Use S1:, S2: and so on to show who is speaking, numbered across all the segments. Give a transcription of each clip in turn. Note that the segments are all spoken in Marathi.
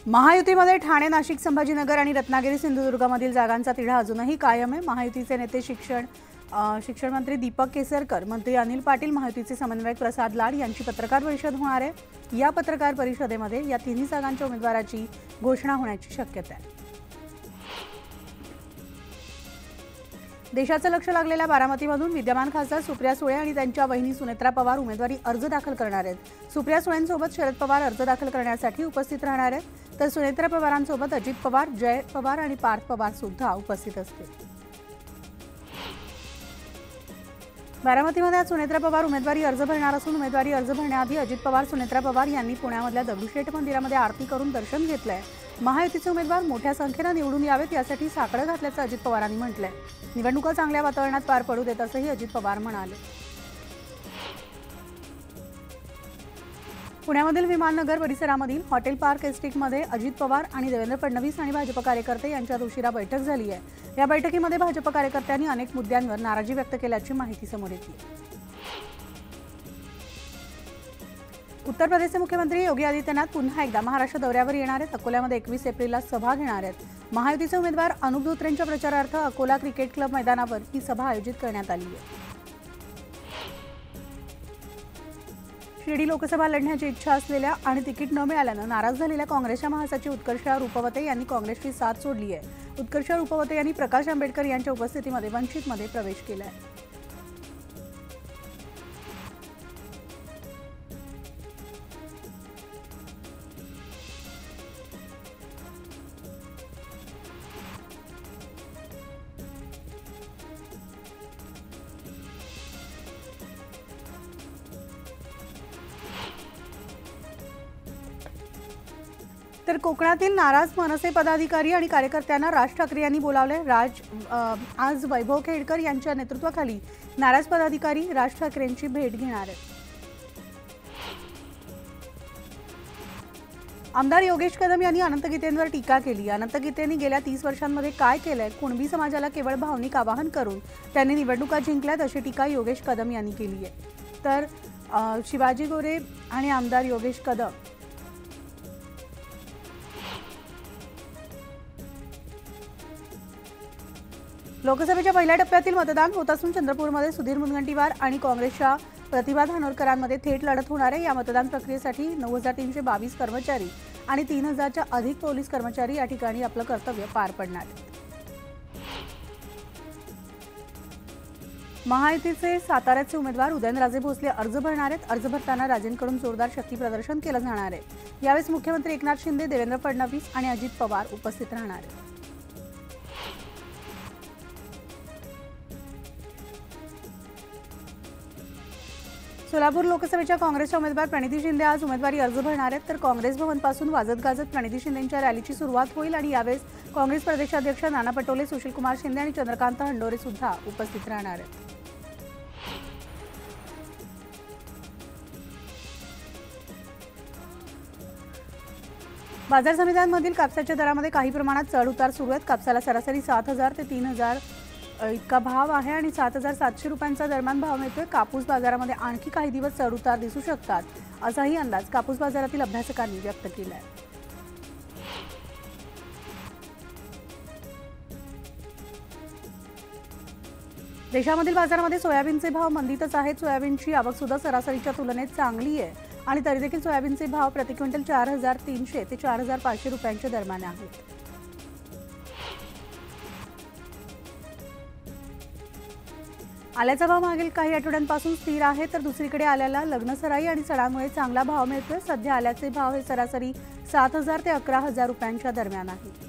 S1: महायुतीमध्ये ठाणे, नाशिक, संभाजीनगर आणि रत्नागिरी सिंधुदुर्गमधील जागांचा तिढा अजूनही कायम आहे। महायुतीचे नेते शिक्षण मंत्री दीपक केसरकर, मंत्री अनिल पाटील, महायुतीचे समन्वयक प्रसाद लाड यांची पत्रकार परिषद होणार आहे। या पत्रकार परिषदेमध्ये या तिन्ही जागांच्या उमेदवाराची घोषणा होण्याची शक्यता आहे। देशाचं लक्ष लागलेल्या बारामतीमधून विद्यमान खासदार सुप्रिया सुळे आणि त्यांच्या वहिनी सुनेत्रा पवार उमेदवारी अर्ज दाखल करणार आहेत। सुप्रिया सुळेंसोबत शरद पवार अर्ज दाखल करण्यासाठी उपस्थित राहणार आहेत, तर सुनेत्रा पवारांसोबत अजित पवार, जय पवार आणि पार्थ पवार सुद्धा उपस्थित असतील। बारामतीमध्ये आज सुनेत्रा पवार उमेदवारी अर्ज भरणार असून उमेदवारी अर्ज भरण्याआधी अजित पवार, सुनेत्रा पवार यांनी पुण्यामधल्या दगडूशेठ मंदिरामध्ये आरती करून दर्शन घेतलंय। महायुतीचे उमेदवार मोठ्या संख्येने निवडून यावेत यासाठी साकडं घातल्याचं अजित पवारांनी म्हटलंय। निवडणुका चांगल्या वातावरणात पार पडू देत असंही अजित पवार म्हणाले। पुण्यामधील विमाननगर परिसरामधील हॉटेल पार्क एस्टेटमध्ये अजित पवार आणि देवेंद्र फडणवीस आणि भाजप कार्यकर्ते यांच्यात उशिरा बैठक झाली आहे। या बैठकीमध्ये भाजप कार्यकर्त्यांनी अनेक मुद्द्यांवर नाराजी व्यक्त केल्याची माहिती समोर येते। उत्तर प्रदेशचे मुख्यमंत्री योगी आदित्यनाथ पुन्हा एकदा महाराष्ट्र दौऱ्यावर येणार आहेत। अकोल्यामध्ये 21 एप्रिलला सभा घेणार आहेत। महायुतीचे उमेदवार अनुप धोत्रेंच्या प्रचारार्थ अकोला क्रिकेट क्लब मैदानावर ही सभा आयोजित करण्यात आली आहे। शिर्डी लोकसभा लढण्याची इच्छा असलेल्या आणि तिकीट न मिळाल्यानं नाराज झालेल्या काँग्रेसच्या महासचिव उत्कर्षा रुपवते यांनी काँग्रेसची साथ सोडली आहे। उत्कर्षा रुपवते यांनी प्रकाश आंबेडकर यांच्या उपस्थितीमध्ये वंचितमध्ये प्रवेश केला आहे। तर कोकणातील नाराज मनसे पदाधिकारी आणि कार्यकर्त्यांना राज ठाकरे यांनी बोलावले। आज वैभव खेडकर यांच्या नेतृत्वाखाली नाराज पदाधिकारी राज ठाकरेंची भेट घेणार आहेत। आमदार योगेश कदम यांनी अनंत गीतेंवर टीका केली। अनंत गीतेंनी गेल्या 30 वर्षांमध्ये काय केलंय? कुणबी समाजाला केवळ भावनिक आवाहन करून त्यांनी निवडणुका जिंकल्यात अशी टीका योगेश कदम यांनी केली आहे। तर शिवाजी गोरे आणि आमदार योगेश कदम लोकसभेच्या पहिल्या टप्प्यातील मतदान होत असून चंद्रपूरमध्ये सुधीर मुनगंटीवार आणि काँग्रेसच्या प्रतिभा धानोरकरांमध्ये थेट लढत होणार आहे। या मतदान प्रक्रियेसाठी 9322 कर्मचारी आणि 3000च्या अधिक पोलीस कर्मचारी या ठिकाणी आपलं कर्तव्य पार पडणार आहेत। महायुतीचे साताऱ्याचे उमेदवार उदयनराजे भोसले अर्ज भरणार आहेत। अर्ज भरताना राजेंकडून जोरदार शक्ती प्रदर्शन केलं जाणार आहे। यावेळेस मुख्यमंत्री एकनाथ शिंदे, देवेंद्र फडणवीस आणि अजित पवार उपस्थित राहणार आहेत। सोलापूर लोकसभेच्या काँग्रेसच्या उमेदवार प्रणिती शिंदे आज उमेदवारी अर्ज भरणार आहेत, तर काँग्रेस भवनपासून वाजत गाजत प्रणिती शिंदेंच्या रॅलीची सुरुवात होईल आणि यावेळेस काँग्रेस प्रदेशाध्यक्ष नाना पटोले, सुशीलकुमार शिंदे आणि चंद्रकांत हंडोरे सुद्धा उपस्थित राहणार आहेत। बाजार समित्यांमधील कापसाच्या दरामध्ये काही प्रमाणात चढ उतार सुरू आहेत। कापसाला सरासरी 7000 ते 3000 इतका भाव आहे आणि 7700 रुपयांचा दरम्यान भाव मिळतोय। कापूस बाजारामध्ये आणखी काही दिवस चढ उतार दिसू शकतात असाही अंदाज कापूस बाजारातील अभ्यासकांनी व्यक्त केला आहे। देशामधील बाजारामध्ये सोयाबीनचे भाव मंदीतच आहेत। सोयाबीनची आवक सुद्धा सरासरीच्या तुलनेत चांगली आहे आणि तरी देखील सोयाबीनचे भाव प्रति क्विंटल 4300 ते 4500 रुपयांच्या दरम्यान आहेत। आल्याचा भाव मागील काही आठवड्यांपासून स्थिर आहे, तर दुसरीकडे आल्याला लग्नसराई आणि सणांमुळे चांगला भाव मिळतोय। सध्या आल्याचे भाव हे सरासरी 7000 ते 11000 रुपयांच्या दरम्यान आहेत।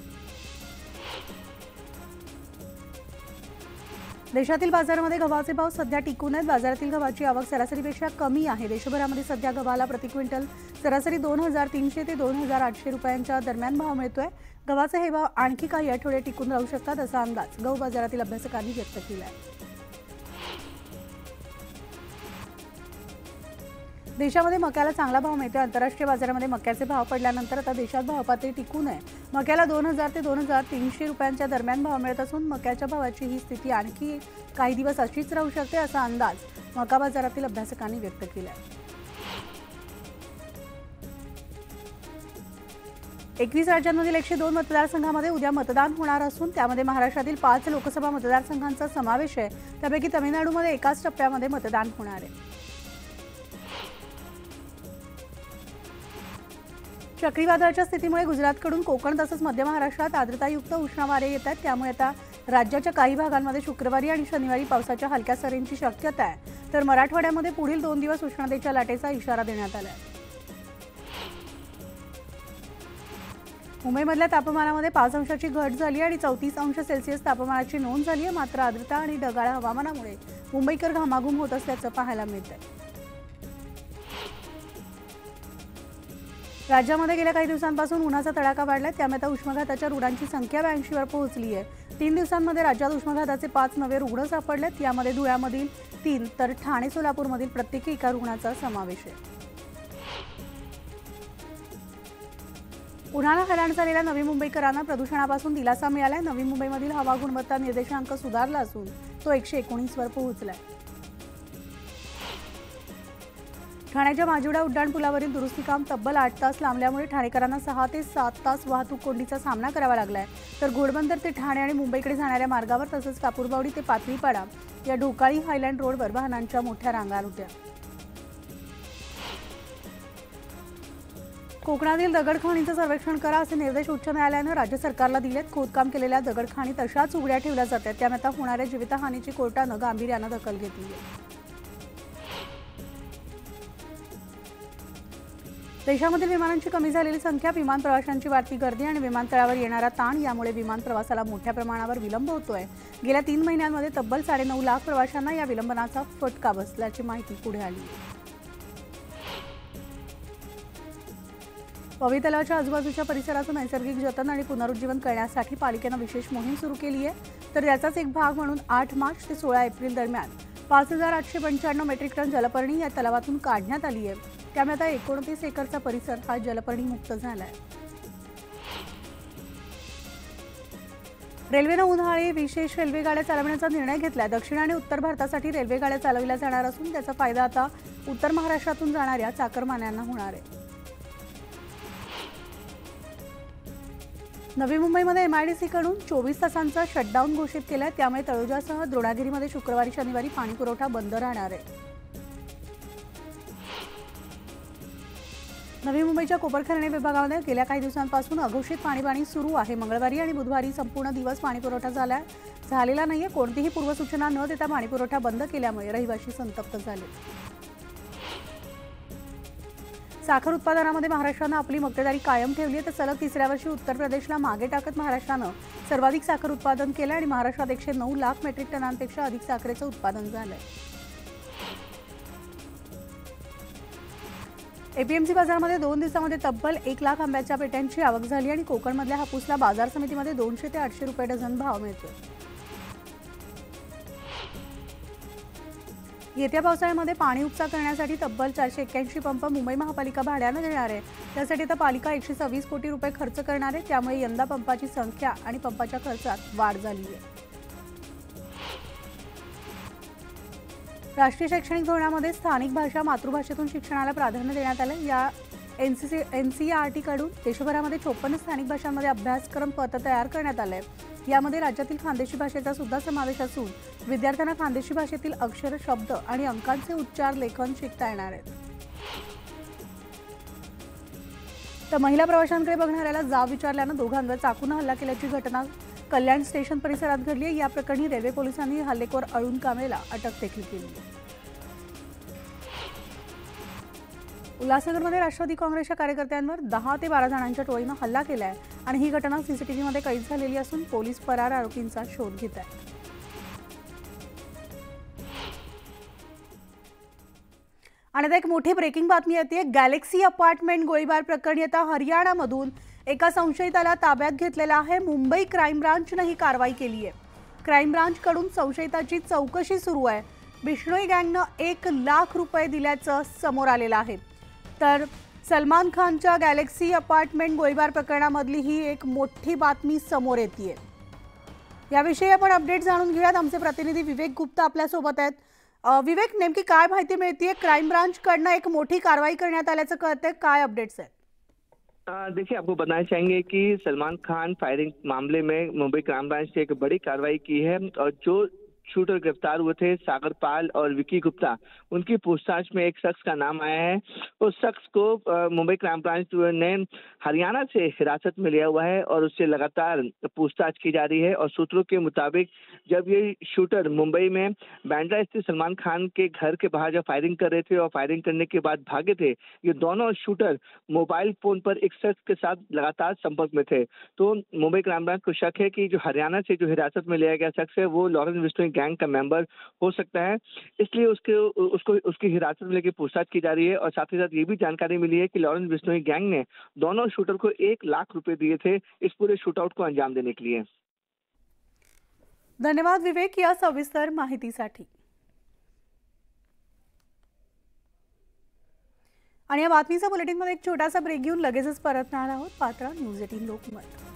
S1: देशातील बाजारामध्ये गव्हाचे भाव सध्या टिकून आहेत। बाजारातील गव्हाची आवक सरासरीपेक्षा कमी आहे। देशभरामध्ये सध्या गव्हाला प्रति क्विंटल सरासरी 2300 ते 2800 रुपयांच्या दरम्यान भाव मिळतोय। गव्हाचे हे भाव आणखी काही आठवडे टिकून राहू शकतात असा अंदाज गहू बाजारातील अभ्यासकांनी व्यक्त केला आहे। देशामध्ये मक्याला चांगला भाव मिळतोय। आंतरराष्ट्रीय बाजारामध्ये मक्याचे भाव पडल्यानंतर आता देशात भावपातळी टिकून आहे। मक्याला 2000 ते 2300 रुपयांच्या दरम्यान भाव मिळत असून मक्याच्या भावाची ही स्थिती आणखी काही दिवस अशीच राहू शकते असा अंदाज मका बाजारातील अभ्यासकांनी व्यक्त केला आहे। 21 राज्यांमधील 102 मतदारसंघांमध्ये उद्या मतदान होणार असून त्यामध्ये महाराष्ट्रातील 5 लोकसभा मतदारसंघांचा समावेश आहे। त्यापैकी तमिळनाडूमध्ये एकाच टप्प्यामध्ये मतदान होणार आहे। चक्रीवादळाच्या स्थितीमुळे गुजरातकडून कोकण तसंच मध्य महाराष्ट्रात आर्द्रतायुक्त उष्ण वारे येत आहेत। त्यामुळे आता राज्याच्या काही भागांमध्ये शुक्रवारी आणि शनिवारी पावसाच्या हलक्या सरींची शक्यता आहे, तर मराठवाड्यामध्ये पुढील 2 दिवस उष्णतेच्या लाटेचा इशारा देण्यात आला आहे। मुंबईमधल्या तापमानामध्ये 5 अंशाची घट झाली आणि 34 अंश सेल्सिअस तापमानाची नोंद झाली आहे। मात्र आर्द्रता आणि ढगाळ हवामानामुळे मुंबईकर घामाघूम होत असल्याचं पाहायला मिळतंय। राज्यामध्ये गेल्या काही दिवसांपासून उन्हाचा तडाखा वाढलाय, त्यामुळे आता उष्माघाताच्या रुग्णांची संख्या 82 वर पोहोचली आहे। 3 दिवसांमध्ये राज्यात उष्माघाताचे 5 नवे रुग्ण सापडलेत। यामध्ये धुळ्यामधील 3 तर ठाणे सोलापूरमधील प्रत्येकी एका रुग्णाचा समावेश आहे। उन्हाळा हैराण झालेल्या नवी मुंबईकरांना प्रदूषणापासून दिलासा मिळालाय। नवी मुंबईमधील हवा गुणवत्ता निर्देशांक सुधारला असून तो 119 वर पोहोचलाय। ठाण्याच्या माजिवडा उड्डाणपुलावरील दुरुस्ती काम तब्बल 8 तास लांबल्यामुळे ठाणेकरांना 6 ते 7 तास वाहतूक कोंडीचा सामना करावा लागलाय। तर घोडबंदर ते ठाणे आणि मुंबईकडे जाणाऱ्या मार्गावर तसंच कापूरबावडी ते पातळीपाडा या ढोकाळी हायलँड रोडवर वाहनांच्या मोठ्या रांगा होत्या। कोकणातील दगडखाणींचं सर्वेक्षण करा असे निर्देश उच्च न्यायालयानं राज्य सरकारला दिलेत। खोदकाम केलेल्या दगडखाणी तशाच उघड्या ठेवल्या जातात, त्यामुळे आता होणाऱ्या जीवितहानीची कोर्टानं गांभीर्यानं दखल घेतली आहे। देशामधील विमानांची कमी झालेली संख्या, विमान प्रवाशांची वाढती गर्दी आणि विमानतळावर येणारा ताण यामुळे विमान प्रवासाला मोठ्या प्रमाणावर विलंब होतोय। गेल्या 3 महिन्यांमध्ये तब्बल 9.5 लाख प्रवाशांना या विलंबनाचा फटका बसल्याची माहिती पुढे आली आहे। पवई तलावाच्या आजूबाजूच्या परिसराचं नैसर्गिक जतन आणि पुनरुज्जीवन करण्यासाठी पालिकेनं विशेष मोहीम सुरू केली आहे। तर याचाच एक भाग म्हणून 8 मार्च ते 16 एप्रिल दरम्यान 5895 मेट्रिक टन जलपर्णी या तलावातून काढण्यात आली आहे। त्यामुळे आता 29 एकरचा परिसर हा जलपर्णी मुक्त झाला आहे। रेल्वेनं उन्हाळी विशेष रेल्वे गाड्या चालवण्याचा निर्णय घेतला। दक्षिण आणि उत्तर भारतासाठी रेल्वे गाड्या चालवल्या जाणार असून त्याचा फायदा आता उत्तर महाराष्ट्रातून जाणाऱ्या चाकरमान्यांना होणार आहे। नवी मुंबईमध्ये MIDC कडून 24 तासांचा शटडाऊन घोषित केलाय। त्यामुळे तळोजासह द्रोणागिरीमध्ये शुक्रवारी शनिवारी पाणी पुरवठा बंद राहणार आहे। नवी मुंबईच्या कोपरखैरणे विभागामध्ये गेल्या काही दिवसांपासून अघोषित पाणी सुरू आहे। मंगळवारी आणि बुधवारी संपूर्ण दिवस पाणीपुरवठा झालेला नाहीये। कोणतीही पूर्वसूचना न देता पाणीपुरवठा बंद केल्यामुळे रहिवासी संतप्त झाले। साखर उत्पादनामध्ये महाराष्ट्रानं आपली मक्तेदारी कायम ठेवली आहे, तर सलग 3ऱ्या वर्षी उत्तर प्रदेशला मागे टाकत महाराष्ट्रानं सर्वाधिक साखर उत्पादन केलं आणि महाराष्ट्रात 109 लाख मेट्रिक टनांपेक्षा अधिक साखरेचं उत्पादन झालंय। APMC बाजारामध्ये 2 दिवसांमध्ये तब्बल 1 लाख आंब्याच्या पेट्यांची आवक झाली आणि कोकणमधल्या हापूसला बाजार समितीमध्ये 200 ते 800 रुपये डझन भाव मिळतोय। येत्या पावसाळ्यामध्ये पाणी उपसा करण्यासाठी तब्बल 481 पंप मुंबई महापालिका भाड्यानं देणार आहे। त्यासाठी आता पालिका 126 कोटी रुपये खर्च करणार आहे। त्यामुळे यंदा पंपाची संख्या आणि पंपाच्या खर्चात वाढ झाली आहे। राष्ट्रीय शैक्षणिक धोरणामध्ये स्थानिक भाषा मातृभाषेतून शिक्षणाला प्राधान्य देण्यात आलं। या NCERT कडून देशभरामध्ये 54 स्थानिक भाषांमध्ये अभ्यासक्रम पथ तयार करण्यात आले। यामध्ये राज्यातील खानदेशी भाषेचा सुद्धा समावेश असून विद्यार्थ्यांना खानदेशी भाषेतील अक्षर, शब्द आणि अंकांचे उच्चार लेखन शिकता येणार आहेत। तर महिला प्रवाशांकडे बघणाऱ्याला जाब विचारल्यानं दोघांवर चाकूने हल्ला केल्याची घटना कल्याण स्टेशन परिसरात घडली आहे। या प्रकरणी रेल्वे पोलिसांनी हल्लेखोर अरुण कांबळेला अटक देखील केली आहे। उल्हासनगरमध्ये राष्ट्रवादी काँग्रेसच्या कार्यकर्त्यांवर 10 ते 12 जणांच्या टोळीनं हल्ला केलाय आणि ही घटना CCTVमध्ये कैद झालेली असून पोलीस फरार आरोपींचा शोध घेत आहेत। आणि आता एक मोठी ब्रेकिंग बातमी येते। गॅलेक्सी अपार्टमेंट गोळीबार प्रकरणी आता हरियाणामधून एका संशयिताला ताब्यात घेतलेला आहे। मुंबई क्राईम ब्रांचने ही कारवाई केली आहे। क्राईम ब्रांचकडून संशयिताची चौकशी सुरू आहे। बिश्नोई गँगनं 1 लाख रुपये दिल्याचं समोर आलेलं आहे। तर सलमान खानच्या गॅलेक्सी अपार्टमेंट गोळीबार प्रकरणामधली ही एक मोठी बातमी समोर येते। याविषयी आपण अपडेट जाणून घेऊयात। आमचे प्रतिनिधी विवेक गुप्ता आपल्या सोबत आहेत। विवेक, नेमकी काय माहिती मिळतेय? क्राईम ब्रांच कडनं एक मोठी कारवाई करण्यात आल्याचं कळतंय, काय अपडेट्स आहेत?
S2: देखिए, आपको बताना चाहेंगे कि सलमान खान फायरिंग मामले में मुंबई क्राइम ब्रांच ने एक बड़ी कार्रवाई की है और जो शूटर गिरफ्तार हुए थे सागर पाल और विकी गुप्ता, उनकी पूछताछ में एक शख्स का नाम आया है। उस शख्स को मुंबई क्राइम ब्रांच ने हरियाणा से हिरासत में लिया हुआ है और उससे लगातार पूछताछ की जा रही है। और सूत्रों के मुताबिक जब ये शूटर मुंबई में बांद्रा स्थित सलमान खान के घर के बाहर जब फायरिंग कर रहे थे और फायरिंग करने के बाद भागे थे, ये दोनों शूटर मोबाइल फोन पर एक शख्स के साथ लगातार संपर्क में थे। तो मुंबई क्राइम ब्रांच को शक है कि जो हरियाणा से जो हिरासत में लिया गया शख्स है, वो लॉरेंस बिश्नोई गैंग का मेंबर हो सकता है। इसलिए उसकी हिरासत में लेके पूछताछ की जा रही है। और साथ ही साथ ये भी जानकारी मिली है कि लॉरेंस बिश्नोई गैंग ने दोनों शूटर को 1 लाख रुपए दिए थे इस पूरे शूटआउट को अंजाम देने के लिए।
S1: धन्यवाद विवेक या सविस्तर माहितीसाठी। आणि या बातमीचा बुलेटिनमध्ये एक छोटासा ब्रेक घेऊन लगेचच परतणार आहोत. पात्रा न्यूज 18 लोकमत.